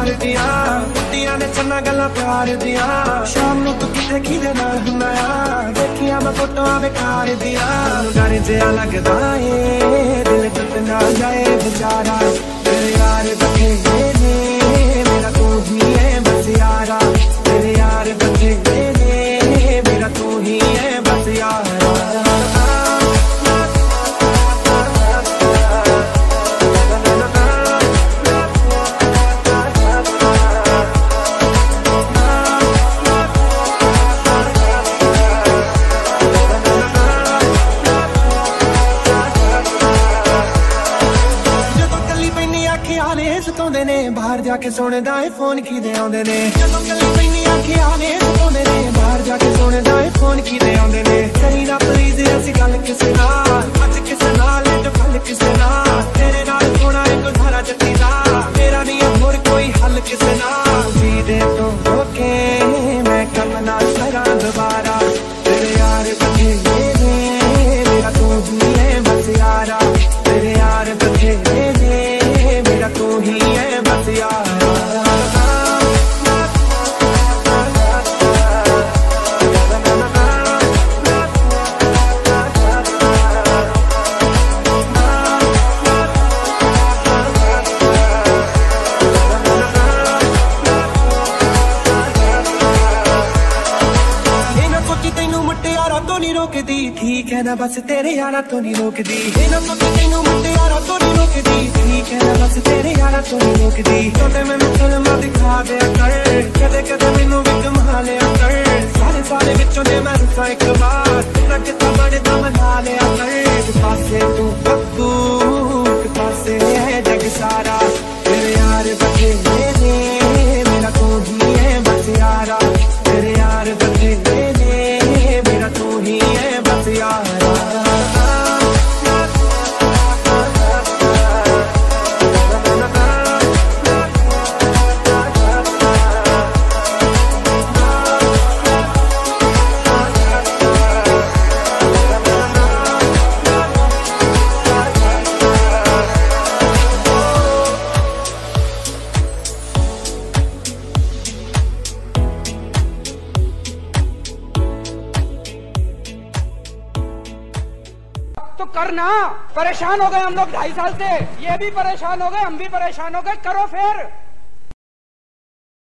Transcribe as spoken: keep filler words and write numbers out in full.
यार दिया कुत्तियां ने चन्ना गल्लां प्यार दिया शाम नूं तू किते किदे नाल हुंदा आ देखिया मैं फोटोआं बेकार दिया डर जिहा लगदा ए दिल टुट ना जाए बेचारा तेरे यार बथेरे ने मेरा तू ही है बस यारा तेरे यार बथेरे ने मेरा तू ही है बस यारा बाहर जाके सोने दाए फोन की दे आंदे ने जदों गल्ली पैनी आखियां ने सोने ने बाहर जाके सोने दाए फोन की दे आंदे ने करी ना प्लीज ऐसी गल किसे नाल अज किसे नाल तो कल किसे नाल तेरे नाल थोड़ा एक धारा जत्ती दा मेरा नहीं होर कोई हल किसे नाल जी दे तो रोके मैं कम ना करा दोबारा तेरे यार बथेरे ने मेरा तू ही है बस यारा तेरे यार बथेरे ने मेरा तू ही है बस यारा ठीक है ना बस तेरे यारा तो नहीं रोकदी ना तो तेनू मुंडे यारा तो नहीं रोकदी ठीक है ना बस तेरे यारा तो नहीं रोकदी तोते मैं फिल्मां दिखा दे कर कदे कदे मैनू भी घुमा लिया कर सारे सारे विचों ने मैं रुसा एक बार तेरा कितना बड़े दा मना लिया कर एक पासे तू बब्बू एक पासे है जग सारा तेरे यार बथेरे ने मेरा तू ही है बस यारा तेरे यार बथेरे ने मेरा तू ही है बस यारा करना परेशान हो गए हम लोग ढाई साल से ये भी परेशान हो गए हम भी परेशान हो गए करो फिर